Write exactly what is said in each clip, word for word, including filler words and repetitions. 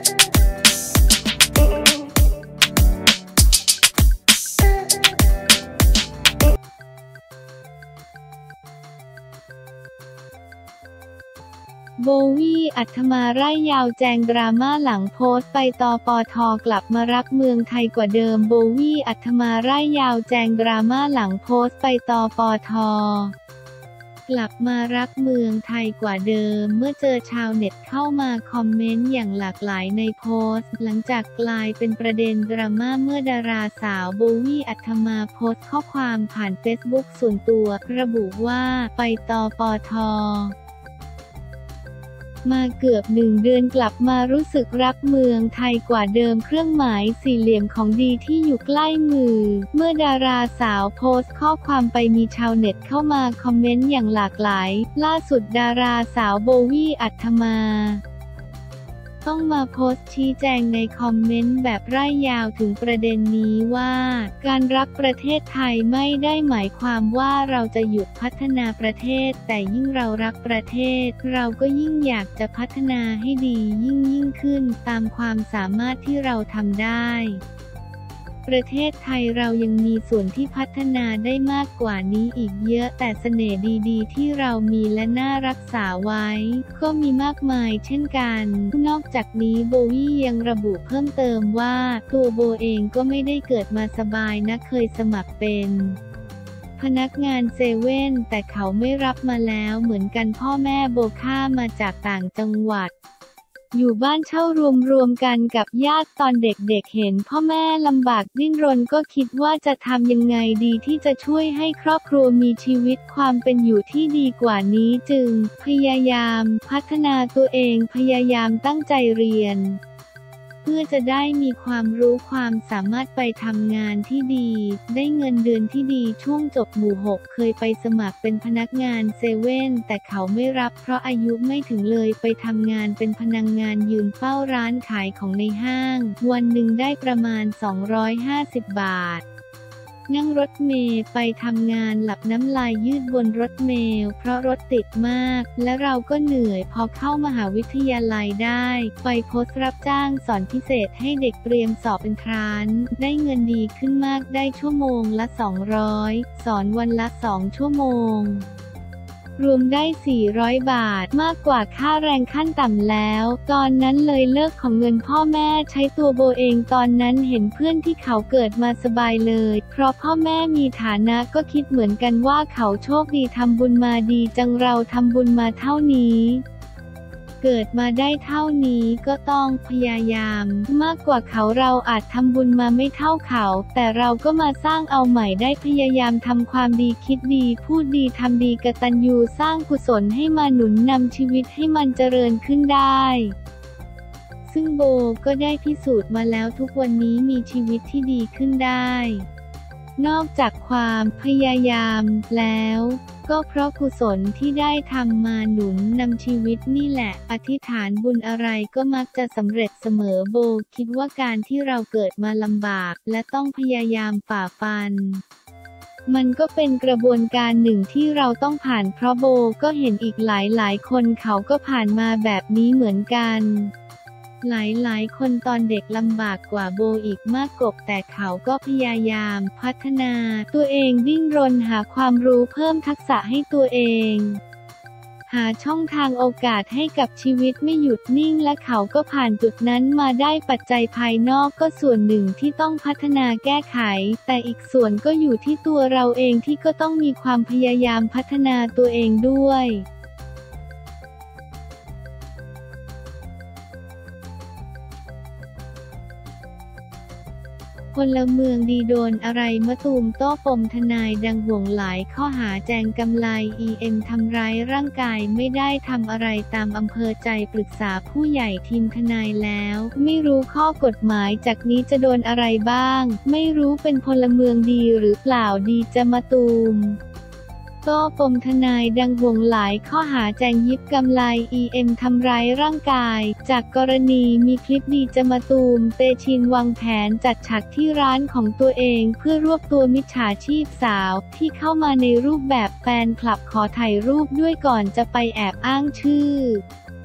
โบวี่ อัธมาไร่ยาวแจงดราม่าหลังโพสต์ไปตปท.กลับมารักเมืองไทยกว่าเดิมโบวี่ อัธมาไร่ยาวแจงดราม่าหลังโพสต์ไปตปท.กลับมารักเมืองไทยกว่าเดิมเมื่อเจอชาวเน็ตเข้ามาคอมเมนต์อย่างหลากหลายในโพสต์หลังจากกลายเป็นประเด็นดราม่าเมื่อดาราสาวโบวี่ อัธมาโพสต์ข้อความผ่านเฟซบุ๊กส่วนตัวระบุว่าไปตปท.มาเกือบหนึ่งเดือนกลับมารู้สึกรักเมืองไทยกว่าเดิมเครื่องหมายสี่เหลี่ยมของดีที่อยู่ใกล้มือเมื่อดาราสาวโพสต์ข้อความไปมีชาวเน็ตเข้ามาคอมเมนต์อย่างหลากหลายล่าสุดดาราสาวโบวี่ อัธมาต้องมาโพสต์ชี้แจงในคอมเมนต์แบบไร่ยาวถึงประเด็นนี้ว่าการรักประเทศไทยไม่ได้หมายความว่าเราจะหยุดพัฒนาประเทศแต่ยิ่งเรารักประเทศเราก็ยิ่งอยากจะพัฒนาให้ดียิ่งยิ่งขึ้นตามความสามารถที่เราทำได้ประเทศไทยเรายังมีส่วนที่พัฒนาได้มากกว่านี้อีกเยอะแต่เสน่ห์ดีๆที่เรามีและน่ารักษาไว้ก็มีมากมายเช่นกันนอกจากนี้โบวี่ยังระบุเพิ่มเติมว่าตัวโบเองก็ไม่ได้เกิดมาสบายนะเคยสมัครเป็นพนักงานเซเว่นแต่เขาไม่รับมาแล้วเหมือนกันพ่อแม่โบข้ามมาจากต่างจังหวัดอยู่บ้านเช่ารวมๆกันกับญาติตอนเด็กๆเห็นพ่อแม่ลำบากดิ้นรนก็คิดว่าจะทำยังไงดีที่จะช่วยให้ครอบครัวมีชีวิตความเป็นอยู่ที่ดีกว่านี้จึงพยายามพัฒนาตัวเองพยายามตั้งใจเรียนเพื่อจะได้มีความรู้ความสามารถไปทำงานที่ดีได้เงินเดือนที่ดีช่วงจบหมู่หกเคยไปสมัครเป็นพนักงานเซเว่นแต่เขาไม่รับเพราะอายุไม่ถึงเลยไปทำงานเป็นพนักงานยืนเฝ้าร้านขายของในห้างวันหนึ่งได้ประมาณสองร้อยห้าสิบบาทนั่งรถเมล์ไปทำงานหลับน้ำลายยืดบนรถเมล์เพราะรถติดมากและเราก็เหนื่อยพอเข้ามหาวิทยาลัยได้ไปโพสต์รับจ้างสอนพิเศษให้เด็กเตรียมสอบเอนทรานซ์ได้เงินดีขึ้นมากได้ชั่วโมงละสองร้อยสอนวันละสองชั่วโมงรวมได้สี่ร้อยบาทมากกว่าค่าแรงขั้นต่ำแล้วตอนนั้นเลยเลิกของเงินพ่อแม่ใช้ตัวโบเองตอนนั้นเห็นเพื่อนที่เขาเกิดมาสบายเลยเพราะพ่อแม่มีฐานะก็คิดเหมือนกันว่าเขาโชคดีทำบุญมาดีจังเราทำบุญมาเท่านี้เกิดมาได้เท่านี้ก็ต้องพยายามมากกว่าเขาเราอาจทำบุญมาไม่เท่าเขาแต่เราก็มาสร้างเอาใหม่ได้พยายามทำความดีคิดดีพูดดีทำดีกตัญญูสร้างกุศลให้มาหนุนนำชีวิตให้มันเจริญขึ้นได้ซึ่งโบก็ได้พิสูจน์มาแล้วทุกวันนี้มีชีวิตที่ดีขึ้นได้นอกจากความพยายามแล้วก็เพราะกุศลที่ได้ทำมาหนุนนำชีวิตนี่แหละอธิษฐานบุญอะไรก็มักจะสำเร็จเสมอโบคิดว่าการที่เราเกิดมาลำบากและต้องพยายามฝ่าฟันมันก็เป็นกระบวนการหนึ่งที่เราต้องผ่านเพราะโบก็เห็นอีกหลายๆคนเขาก็ผ่านมาแบบนี้เหมือนกันหลายๆคนตอนเด็กลำบากกว่าโบอีกมากกบแต่เขาก็พยายามพัฒนาตัวเองดิ้นรนหาความรู้เพิ่มทักษะให้ตัวเองหาช่องทางโอกาสให้กับชีวิตไม่หยุดนิ่งและเขาก็ผ่านจุดนั้นมาได้ปัจจัยภายนอกก็ส่วนหนึ่งที่ต้องพัฒนาแก้ไขแต่อีกส่วนก็อยู่ที่ตัวเราเองที่ก็ต้องมีความพยายามพัฒนาตัวเองด้วยพลเมืองดีโดนอะไรมะตูมโต้ปมทนายดังห่วงหลายข้อหาแจงกำไล อี เอ็ม ทำร้ายร่างกายไม่ได้ทำอะไรตามอำเภอใจปรึกษาผู้ใหญ่ทีมทนายแล้วไม่รู้ข้อกฎหมายจากนี้จะโดนอะไรบ้างไม่รู้เป็นพลเมืองดีหรือเปล่าดีจะมะตูมโต้ปมทนายดังห่วงหลายข้อหาแจงยิบกำไล อี เอ็ม ทำร้ายร่างกายจากกรณีมีคลิปดีจะมาตูมเตชินวางแผนจัดฉากที่ร้านของตัวเองเพื่อรวบตัวมิจฉาชีพสาวที่เข้ามาในรูปแบบแฟนคลับขอถ่ายรูปด้วยก่อนจะไปแอบอ้างชื่อ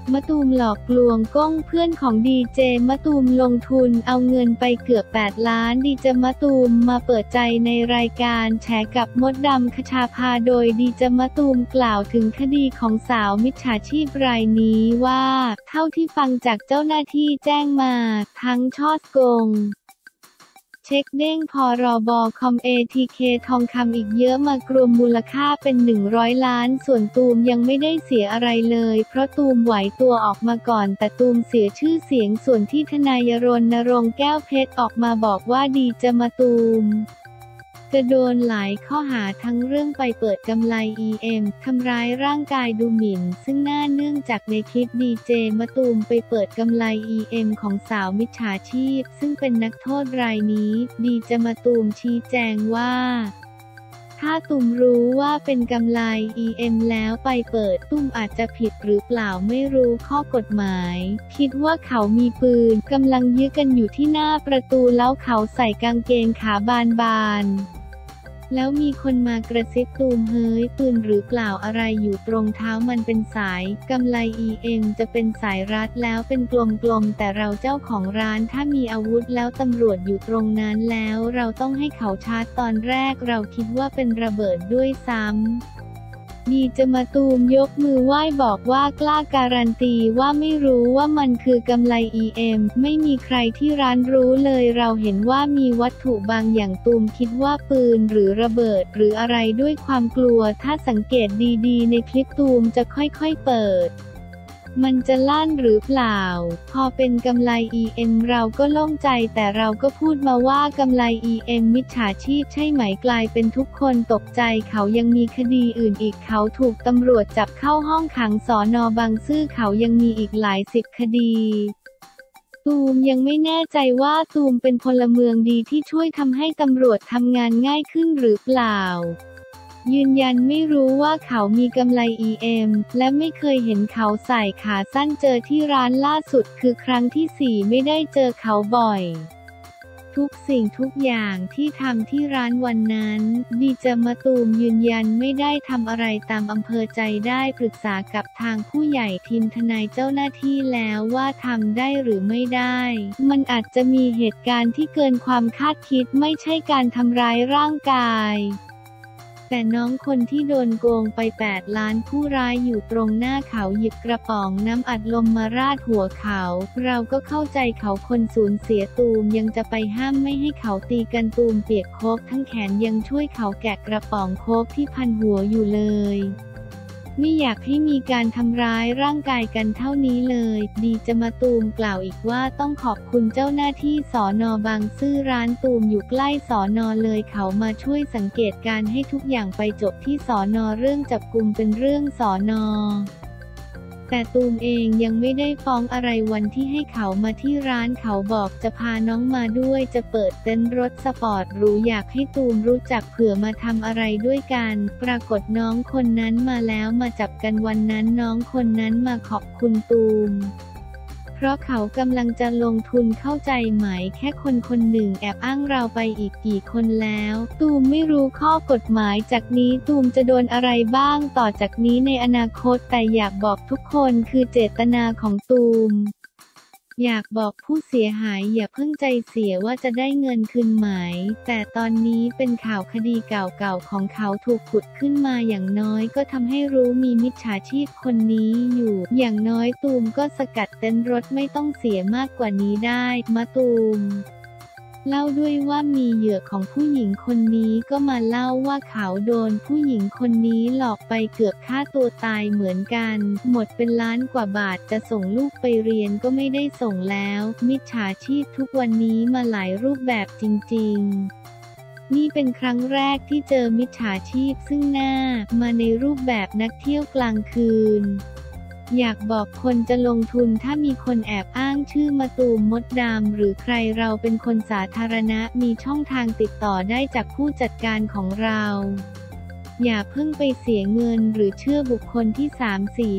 มะตูมหลอกลวงก้องเพื่อนของดีเจมะตูมลงทุนเอาเงินไปเกือบแปดล้านดีเจมะตูมมาเปิดใจในรายการแฉกับมดดำคชาภาโดยดีเจมะตูมกล่าวถึงคดีของสาวมิจฉาชีพรายนี้ว่าเท่าที่ฟังจากเจ้าหน้าที่แจ้งมาทั้งช่อโกงเช็คเด้งพรบคอม เอ ที เค ทองคำอีกเยอะมากรวมมูลค่าเป็นหนึ่งร้อยล้านส่วนตูมยังไม่ได้เสียอะไรเลยเพราะตูมไหวตัวออกมาก่อนแต่ตูมเสียชื่อเสียงส่วนที่ทนายรณรงค์แก้วเพชรออกมาบอกว่าดีจะมาตูมจะโดนหลายข้อหาทั้งเรื่องไปเปิดกำไล อี เอ็ม ทำร้ายร่างกายดูหมิ่นซึ่งน่าเนื่องจากในคลิปดีเจมะตูมไปเปิดกำไล อี เอ็ม ของสาวมิจฉาชีพซึ่งเป็นนักโทษรายนี้ดีเจมะตูมชี้แจงว่าถ้าตุ่มรู้ว่าเป็นกำไล อี เอ็ม แล้วไปเปิดตุ่มอาจจะผิดหรือเปล่าไม่รู้ข้อกฎหมายคิดว่าเขามีปืนกำลังยื้อกันอยู่ที่หน้าประตูแล้วเขาใส่กางเกงขาบานๆแล้วมีคนมากระซิบตูมเฮ้ยปืนหรือเปล่าอะไรอยู่ตรงเท้ามันเป็นสายกำไล อี เอ็ม จะเป็นสายรัดแล้วเป็นกลมๆแต่เราเจ้าของร้านถ้ามีอาวุธแล้วตำรวจอยู่ตรงนั้นแล้วเราต้องให้เขาชาร์จตอนแรกเราคิดว่าเป็นระเบิดด้วยซ้ำดีจะมาตูมยกมือไหว้บอกว่ากล้าการันตีว่าไม่รู้ว่ามันคือกำไล อี เอ็ม ไม่มีใครที่ร้านรู้เลยเราเห็นว่ามีวัตถุบางอย่างตูมคิดว่าปืนหรือระเบิดหรืออะไรด้วยความกลัวถ้าสังเกตดีๆในคลิปตูมจะค่อยๆเปิดมันจะลั่นหรือเปล่าพอเป็นกำไล อี เอ็ม เราก็โล่งใจแต่เราก็พูดมาว่ากำไล อี เอ็ม มิจฉาชีพใช่ไหมกลายเป็นทุกคนตกใจเขายังมีคดีอื่นอีกเขาถูกตำรวจจับเข้าห้องขังสน.บางซื่อเขายังมีอีกหลายสิบคดีตูมยังไม่แน่ใจว่าตูมเป็นพลเมืองดีที่ช่วยทำให้ตำรวจทำงานง่ายขึ้นหรือเปล่ายืนยันไม่รู้ว่าเขามีกำไล อี เอ็ม และไม่เคยเห็นเขาใส่ขาสั้นเจอที่ร้านล่าสุดคือครั้งที่สี่ไม่ได้เจอเขาบ่อยทุกสิ่งทุกอย่างที่ทำที่ร้านวันนั้นดีเจมะตูมยืนยันไม่ได้ทำอะไรตามอำเภอใจได้ปรึกษากับทางผู้ใหญ่ทีมทนายเจ้าหน้าที่แล้วว่าทำได้หรือไม่ได้มันอาจจะมีเหตุการณ์ที่เกินความคาดคิดไม่ใช่การทำร้ายร่างกายแต่น้องคนที่โดนโกงไปแปดล้านผู้ร้ายอยู่ตรงหน้าเขาหยิบกระป๋องน้ำอัดลมมาราดหัวเขาเราก็เข้าใจเขาคนสูญเสียตูมยังจะไปห้ามไม่ให้เขาตีกันตูมเปียกโคกทั้งแขนยังช่วยเขาแกะกระป๋องโคกที่พันหัวอยู่เลยไม่อยากให้มีการทำร้ายร่างกายกันเท่านี้เลยดีจะมาตูมกล่าวอีกว่าต้องขอบคุณเจ้าหน้าที่สน.บางซื่อร้านตูมอยู่ใกล้สน.เลยเขามาช่วยสังเกตการให้ทุกอย่างไปจบที่สน.เรื่องจับกุมเป็นเรื่องสน.แต่ตูมเองยังไม่ได้ฟ้องอะไรวันที่ให้เขามาที่ร้านเขาบอกจะพาน้องมาด้วยจะเปิดเต็นท์รถสปอร์ตหรูอยากให้ตูมรู้จักเผื่อมาทำอะไรด้วยกันปรากฏน้องคนนั้นมาแล้วมาจับกันวันนั้นน้องคนนั้นมาขอบคุณตูมเพราะเขากำลังจะลงทุนเข้าใจไหมแค่คนคนหนึ่งแอบอ้างเราไปอีกกี่คนแล้วตูมไม่รู้ข้อกฎหมายจากนี้ตูมจะโดนอะไรบ้างต่อจากนี้ในอนาคตแต่อยากบอกทุกคนคือเจตนาของตูมอยากบอกผู้เสียหายอย่าเพิ่งใจเสียว่าจะได้เงินคืนไหมแต่ตอนนี้เป็นข่าวคดีเก่าๆของเขาถูกขุดขึ้นมาอย่างน้อยก็ทำให้รู้มีมิจฉาชีพคนนี้อยู่อย่างน้อยตูมก็สกัดเต็นท์รถไม่ต้องเสียมากกว่านี้ได้มะตูมเล่าด้วยว่ามีเหยื่อของผู้หญิงคนนี้ก็มาเล่าว่าเขาโดนผู้หญิงคนนี้หลอกไปเกือบฆ่าตัวตายเหมือนกันหมดเป็นล้านกว่าบาทจะส่งลูกไปเรียนก็ไม่ได้ส่งแล้วมิจฉาชีพทุกวันนี้มาหลายรูปแบบจริงๆนี่เป็นครั้งแรกที่เจอมิจฉาชีพซึ่งหน้ามาในรูปแบบนักเที่ยวกลางคืนอยากบอกคนจะลงทุนถ้ามีคนแอบอ้างชื่อมะตูมมดดำหรือใครเราเป็นคนสาธารณะมีช่องทางติดต่อได้จากผู้จัดการของเราอย่าเพิ่งไปเสียเงินหรือเชื่อบุคคลที่สาม สี่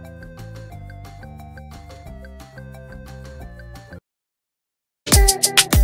ห้า